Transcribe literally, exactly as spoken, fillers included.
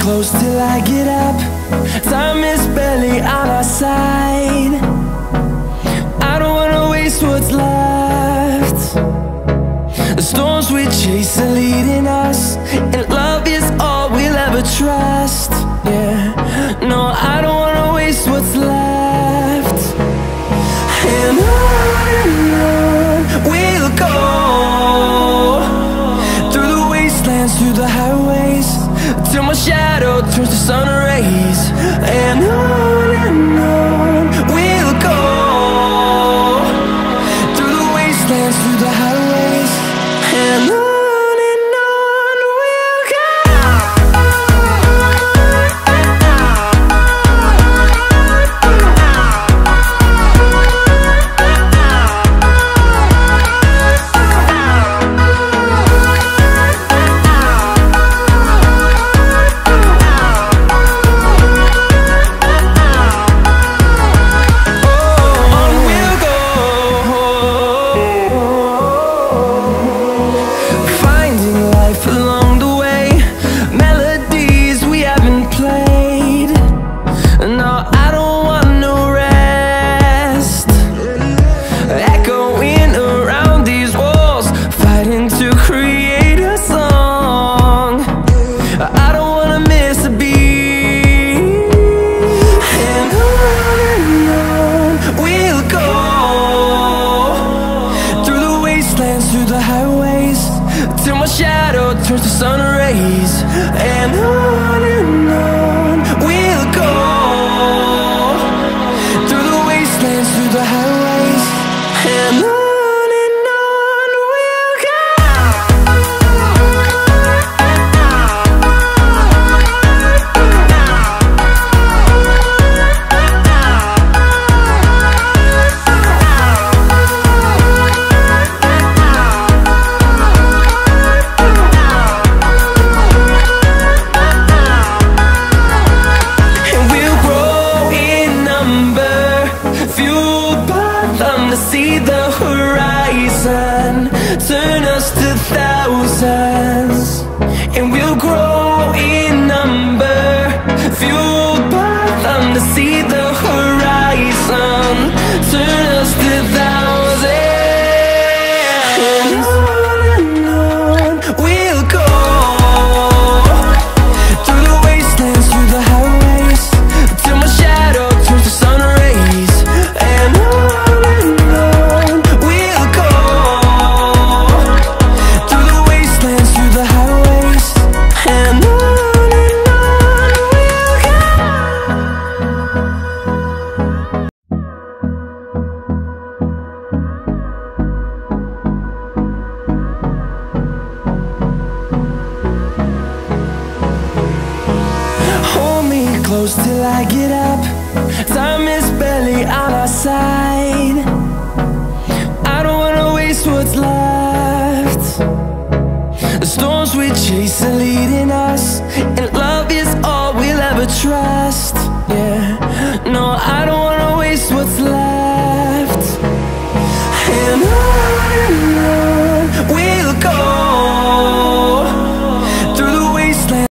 close till I get up. Time is barely on our side. I don't wanna waste what's left. The storms we chase are leading us, and love is all we'll ever trust. Yeah, no, I don't wanna waste what's left. And on and on we'll go, through the wastelands, through the highways, till my shadow turns to sun rays. And on and on we'll go, through the wastelands, through the highways, and on. Through the highways, till my shadow turns to sun rays. And on and on we'll go, through the wastelands, through the highways, and on. See the horizon turn us to thousands, and we'll grow in number, fueled by them. To see the horizon turn us to thousands, and on and on we'll go, through the wastelands, through the highways, till my shadow turns to sun rays. And on close till I get up. Time is barely on our side. I don't wanna waste what's left. The storms we chase are leading us,